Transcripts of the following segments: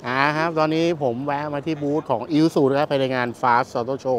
ครับตอนนี้ผมแวะมาที่บูธของอิลซูนะครับไปในงาน Fast Auto Show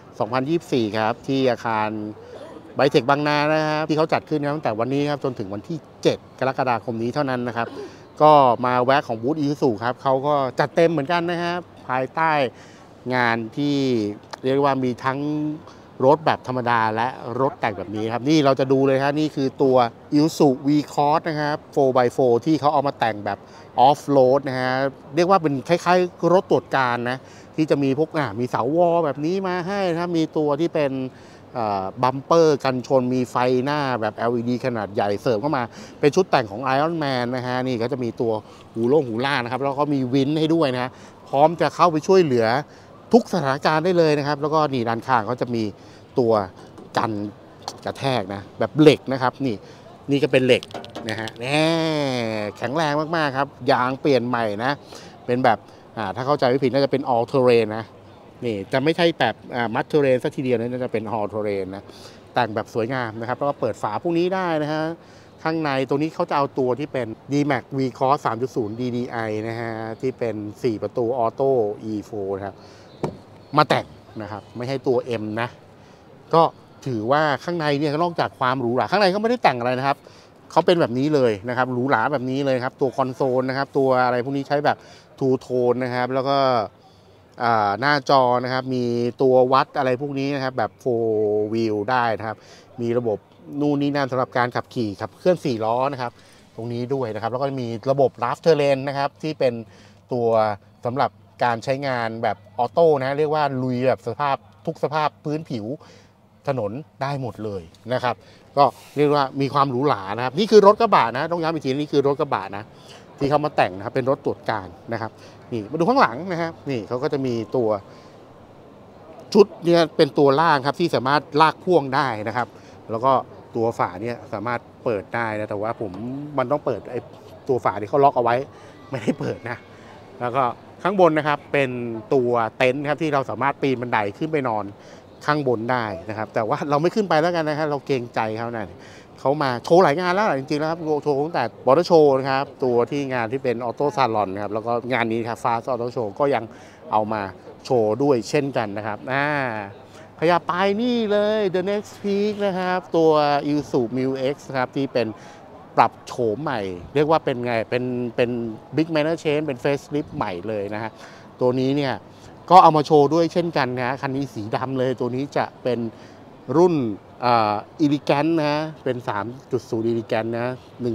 2024 ครับที่อาคารไบเทคบางนานะครับที่เขาจัดขึ้นตั้งแต่วันนี้ครับจนถึงวันที่ 7 กรกฎาคมนี้เท่านั้นนะครับก็มาแวะของบูธอิลซูครับเขาก็จัดเต็มเหมือนกันนะครับภายใต้งานที่เรียกว่ามีทั้งรถแบบธรรมดาและรถแต่งแบบนี้ครับนี่เราจะดูเลยครับนี่คือตัว Isuzu V-Cross นะครับ 4x4 ที่เขาเอามาแต่งแบบออฟโรดนะฮะเรียกว่าเป็นคล้ายๆรถตรวจการนะที่จะมีพวกมีเสาวอลแบบนี้มาให้นะครับมีตัวที่เป็นบัมเปอร์กันชนมีไฟหน้าแบบ LED ขนาดใหญ่เสริมเข้ามาเป็นชุดแต่งของ Iron Man นะฮะนี่ก็จะมีตัวหูล่างนะครับแล้วก็มีวินให้ด้วยนะพร้อมจะเข้าไปช่วยเหลือทุกสถานการณ์ได้เลยนะครับแล้วก็นี่ด้านข้างเขาจะมีตัวกันกระแทกนะแบบเหล็กนะครับนี่ก็เป็นเหล็กนะฮะแข็งแรงมากๆครับยางเปลี่ยนใหม่นะเป็นแบบถ้าเข้าใจไม่ผิดน่าจะเป็น all terrain นะนี่จะไม่ใช่แบบmud terrain สักทีเดียวนะน่าจะเป็น all terrain นะแต่งแบบสวยงามนะครับแล้วก็เปิดฝาพวกนี้ได้นะฮะข้างในตรงนี้เขาจะเอาตัวที่เป็น D-Max V-Cross 3.0 DDI นะฮะที่เป็น4ประตูออโต้ E4 นะครับมาแต่งนะครับไม่ให้ตัว M นะก็ถือว่าข้างในเนี่ยนอกจากความหรูหราข้างในก็ไม่ได้แต่งอะไรนะครับเขาเป็นแบบนี้เลยนะครับหรูหราแบบนี้เลยครับตัวคอนโซลนะครับตัวอะไรพวกนี้ใช้แบบทูโทนนะครับแล้วก็หน้าจอนะครับมีตัววัดอะไรพวกนี้นะครับแบบ4 wheel ได้นะครับมีระบบนู่นนี่นั่นสำหรับการขับขี่ขับเคลื่อน4ล้อนะครับตรงนี้ด้วยนะครับแล้วก็มีระบบ Rough Terrain นะครับที่เป็นตัวสำหรับการใช้งานแบบออโต้นะเรียกว่าลุยแบบทุกสภาพพื้นผิวถนนได้หมดเลยนะครับก็เรียกว่ามีความหรูหรานะครับนี่คือรถกระบะนะต้องย้ำอีกทีนี่คือรถกระบะนะที่เขามาแต่งนะครับเป็นรถตรวจการนะครับนี่มาดูข้างหลังนะครับนี่เขาก็จะมีตัวชุดเนี่ยเป็นตัวล่างครับที่สามารถลากพ่วงได้นะครับแล้วก็ตัวฝาเนี่ยสามารถเปิดได้นะแต่ว่ามันต้องเปิดไอ้ตัวฝาที่เขาล็อกเอาไว้ไม่ได้เปิดนะแล้วก็ข้างบนนะครับเป็นตัวเต็นท์ครับที่เราสามารถปีนบันไดขึ้นไปนอนข้างบนได้นะครับแต่ว่าเราไม่ขึ้นไปแล้วกันนะครับเราเกรงใจเขาหน่อยเขามาโชว์หลายงานแล้วจริงๆแล้วครับโชว์ตั้งแต่มอเตอร์โชว์นะครับตัวที่งานที่เป็นออโต้ซาลอนนะครับแล้วก็งานนี้ครับฟาสต์ออโต้โชว์ก็ยังเอามาโชว์ด้วยเช่นกันนะครับขยับไปนี่เลย The Next Peak นะครับตัว Isuzu Mu-X นะครับที่เป็นปรับโฉมใหม่เรียกว่าเป็นไงเป็น Big Manor Change เป็น Facelift ใหม่เลยนะฮะตัวนี้เนี่ยก็เอามาโชว์ด้วยเช่นกันนะคันนี้สีดำเลยตัวนี้จะเป็นรุ่นอิลิแกนนะเป็น 3.0 อิลิแกนนะ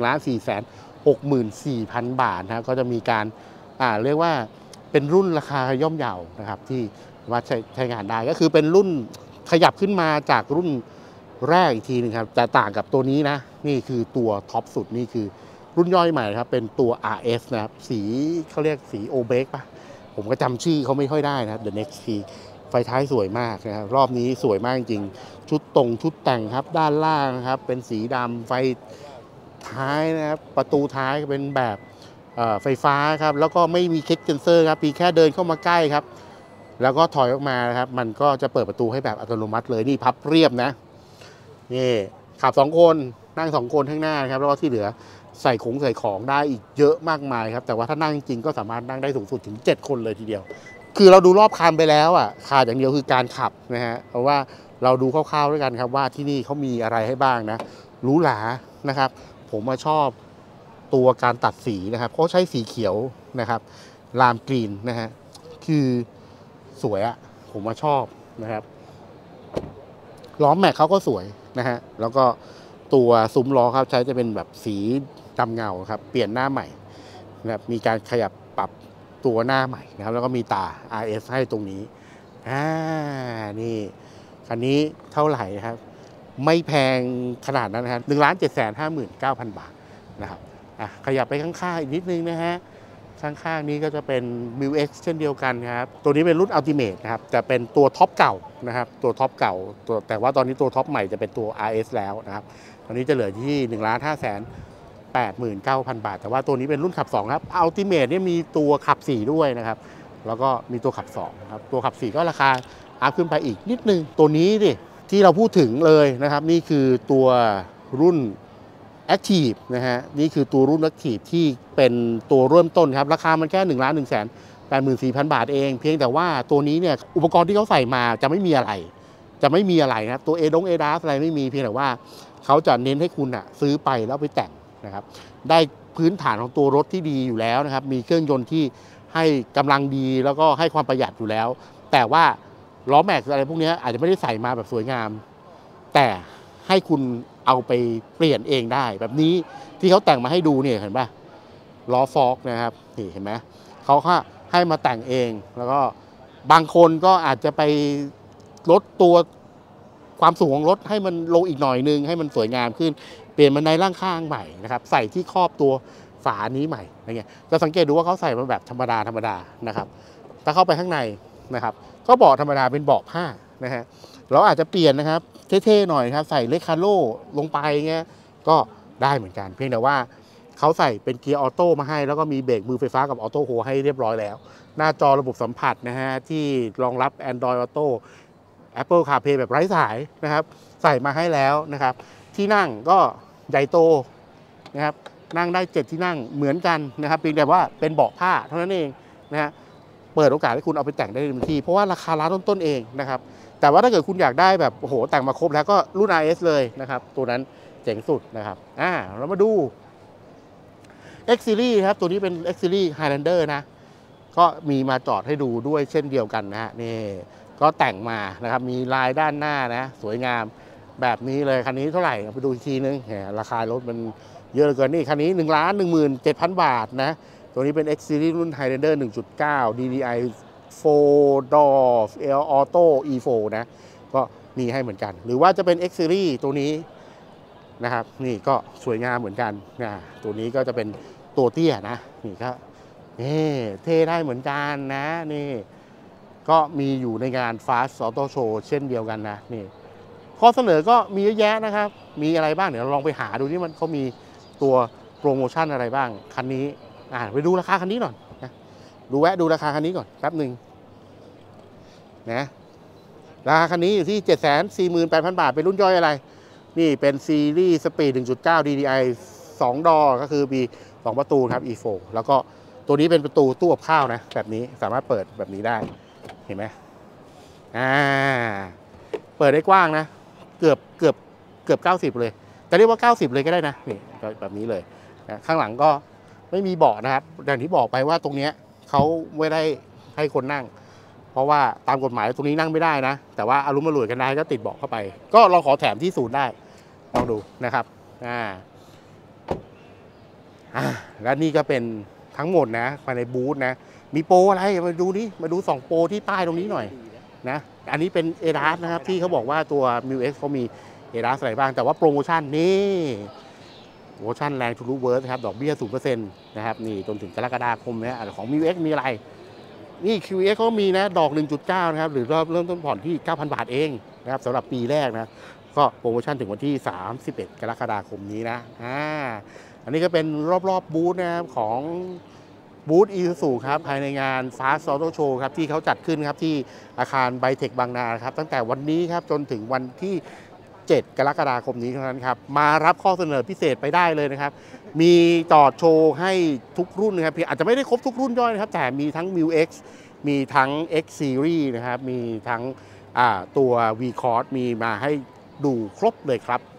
1,464,000 บาทนะก็จะมีการเรียกว่าเป็นรุ่นราคาย่อมเยานะครับที่ว่าใช้งานได้ก็คือเป็นรุ่นขยับขึ้นมาจากรุ่นแรกอีกทีนึงครับแต่ต่างกับตัวนี้นะนี่คือตัวท็อปสุดนี่คือรุ่นย่อยใหม่ครับเป็นตัว RS นะครับสีเขาเรียกสีโอเบกป่ะผมก็จำชื่อเขาไม่ค่อยได้นะครับ The Next P ไฟท้ายสวยมากนะครับรอบนี้สวยมากจริงชุดแต่งครับด้านล่างนะครับเป็นสีดำไฟท้ายนะครับประตูท้ายเป็นแบบไฟฟ้าครับแล้วก็ไม่มีคิกเซนเซอร์ครับเพียงแค่เดินเข้ามาใกล้ครับแล้วก็ถอยออกมานะครับมันก็จะเปิดประตูให้แบบอัตโนมัติเลยนี่พับเรียบนะนี่ขับ2คนนั่ง2คนข้างหน้าครับแล้วก็ที่เหลือใส่ของได้อีกเยอะมากมายครับแต่ว่าถ้านั่งจริงก็สามารถนั่งได้สูงสุดถึง7คนเลยทีเดียวคือเราดูรอบคันไปแล้วขาดอย่างเดียวคือการขับนะฮะเพราะว่าเราดูคร่าวๆด้วยกันครับว่าที่นี่เขามีอะไรให้บ้างนะหรูหรานะครับผมชอบตัวการตัดสีนะครับเขาใช้สีเขียวนะครับลามกรีนนะฮะคือสวยผมชอบนะครับล้อแม็กเขาก็สวยนะฮะแล้วก็ตัวซุ้มล้อครับใช้จะเป็นแบบสีดำเงาครับเปลี่ยนหน้าใหม่นะครับมีการขยับปรับตัวหน้าใหม่นะครับแล้วก็มีตา RS ให้ตรงนี้นี่คันนี้เท่าไหร่ครับไม่แพงขนาดนั้นนะครับ1,759,000 บาทนะครับขยับไปข้างๆอีกนิดนึงนะฮะข้างๆนี้ก็จะเป็น Mu-X เช่นเดียวกันครับตัวนี้เป็นรุ่น Ultimate นะครับจะเป็นตัวท็อปเก่านะครับตัวท็อปเก่าแต่ว่าตอนนี้ตัวท็อปใหม่จะเป็นตัว RS แล้วนะครับตอนนี้จะเหลือที่ 1,589,000 บาทแต่ว่าตัวนี้เป็นรุ่นขับ2ครับ Ultimate เนี่ยมีตัวขับ4ด้วยนะครับแล้วก็มีตัวขับ2ครับตัวขับ4ก็ราคาอัพขึ้นไปอีกนิดนึงตัวนี้ดิที่เราพูดถึงเลยนะครับนี่คือตัวรุ่น Active นะฮะนี่คือตัวรุ่น Active ที่เป็นตัวเริ่มต้นครับราคามันแค่1,184,000 บาทเองเพียงแต่ว่าตัวนี้เนี่ยอุปกรณ์ที่เขาใส่มาจะไม่มีอะไรนะครับตัวเอดาสอะไรไม่มีเพียงแต่ว่าเขาจะเน้นให้คุณซื้อไปแล้วไปแต่งนะครับได้พื้นฐานของตัวรถที่ดีอยู่แล้วนะครับมีเครื่องยนต์ที่ให้กำลังดีแล้วก็ให้ความประหยัดอยู่แล้วแต่ว่าล้อแม็กซ์อะไรพวกนี้อาจจะไม่ได้ใส่มาแบบสวยงามแต่ให้คุณเอาไปเปลี่ยนเองได้แบบนี้ที่เขาแต่งมาให้ดูเนี่ยเห็นป่ะล้อฟอกนะครับนี่เห็นไหมเขาให้มาแต่งเองแล้วก็บางคนก็อาจจะไปลดตัวความสูงของรถให้มันลงอีกหน่อยนึงให้มันสวยงามขึ้นเปลี่ยนบันไดล่างข้างใหม่นะครับใส่ที่ครอบตัวฝานี้ใหม่อะไรเงี้ยจะสังเกตดูว่าเขาใส่มาแบบธรรมดานะครับถ้าเข้าไปข้างในนะครับก็เบาะธรรมดาเป็นเบาะผ้านะฮะเราอาจจะเปลี่ยนนะครับเท่ๆหน่อยครับใส่เลคาโลลงไปเงี้ยก็ได้เหมือนกันเพียงแต่ว่าเขาใส่เป็นเกียร์ออโต้มาให้แล้วก็มีเบรกมือไฟฟ้ากับออโต้โฮให้เรียบร้อยแล้วหน้าจอระบบสัมผัสนะฮะที่รองรับ Android Auto Apple CarPlay แบบไร้สายนะครับใส่มาให้แล้วนะครับที่นั่งก็ใหญ่โตนะครับนั่งได้7ที่นั่งเหมือนกันนะครับเพียงแต่ว่าเป็นเบาะผ้าเท่านั้นเองนะฮะเปิดโอกาสให้คุณเอาไปแต่งได้เต็มที่เพราะว่าราคาร้านต้นๆเองนะครับแต่ว่าถ้าเกิดคุณอยากได้แบบโอ้โหแต่งมาครบแล้วก็รุ่น RS เลยนะครับตัวนั้นเจ๋งสุดนะครับเรามาดู X Series ครับตัวนี้เป็น X Series Highlander นะก็มีมาจอดให้ดูด้วยเช่นเดียวกันนะฮะนี่ก็แต่งมานะครับมีลายด้านหน้านะสวยงามแบบนี้เลยคันนี้เท่าไหร่ไปดูอีกทีนึงราคารถมันเยอะเหลือเกินนี่คันนี้1,17,000 บาทนะตัวนี้เป็น X Series รุ่น Highlander 1.9 DDI 4 Door L Auto E4 นะก็มีให้เหมือนกันหรือว่าจะเป็น X Series ตัวนี้นะครับนี่ก็สวยงามเหมือนกันนะตัวนี้ก็จะเป็นตัวเตี้ยนะนี่ก็เท่ได้เหมือนกันนะนี่ก็มีอยู่ในงาน Fast Auto Show เช่นเดียวกันนะนี่ข้อเสนอก็มีเยอะแยะนะครับมีอะไรบ้างเดี๋ยวเราลองไปหาดูนี่มันเขามีตัวโปรโมชั่นอะไรบ้างคันนี้ไปดูราคาคันนี้หน่อยนะดูราคาคันนี้ก่อนแป๊บหนึ่งนะราคาคันนี้อยู่ที่ 748,000 บาทเป็นรุ่นย่อยอะไรนี่เป็นซีรีส์ Speed 1.9 DDI 2 ดอก็คือมี2ประตูครับ E4 แล้วก็ตัวนี้เป็นประตูตู้กับข้าวนะแบบนี้สามารถเปิดแบบนี้ได้เห็นไหมเปิดได้กว้างนะเกือบ90เลยแต่เรียกว่า90เลยก็ได้นะนี่แบบนี้เลยนะข้างหลังก็ไม่มีเบาะนะครับอย่างที่บอกไปว่าตรงนี้เขาไม่ได้ให้คนนั่งเพราะว่าตามกฎหมายตรงนี้นั่งไม่ได้นะแต่ว่าอารุมอร่วยกันได้ก็ติดเบาะเข้าไปก็ลองขอแถมที่ศูนย์ได้ลองดูนะครับและนี่ก็เป็นทั้งหมดนะภายในบูธนะมีโปรอะไรมาดูนี่มาดู2โปรที่ป้ายตรงนี้หน่อยนะอันนี้เป็น ADAS นะครับที่เขาบอกว่าตัว MIUX เขามี ADAS อะไรบ้างแต่ว่าโปรโมชั่นนี่โปรโมชั่นแรงทะลุเวิร์สครับดอกเบี้ย 0% นะครับนี่จนถึงกรกฎาคมนะของ MIUX มีอะไรนี่ QX เขามีนะดอก 1.9 นะครับหรือเริ่มต้นผ่อนที่ 9,000 บาทเองนะครับสำหรับปีแรกนะก็โปรโมชั่นถึงวันที่31กรกฎาคมนี้นะอันนี้ก็เป็นรอบบูธนะครับของบูธอีซูซูครับภายในงาน Fast Auto Show ครับที่เขาจัดขึ้นครับที่อาคารไบเทคบางนาครับตั้งแต่วันนี้ครับจนถึงวันที่7กรกฎาคมนี้เท่านั้นครับมารับข้อเสนอพิเศษไปได้เลยนะครับมีจอดโชว์ให้ทุกรุ่นนะครับอาจจะไม่ได้ครบทุกรุ่นย่อยนะครับแต่มีทั้ง MIUX มีทั้ง X Series นะครับมีทั้งตัว V-Cross มีมาให้ดูครบเลยครับ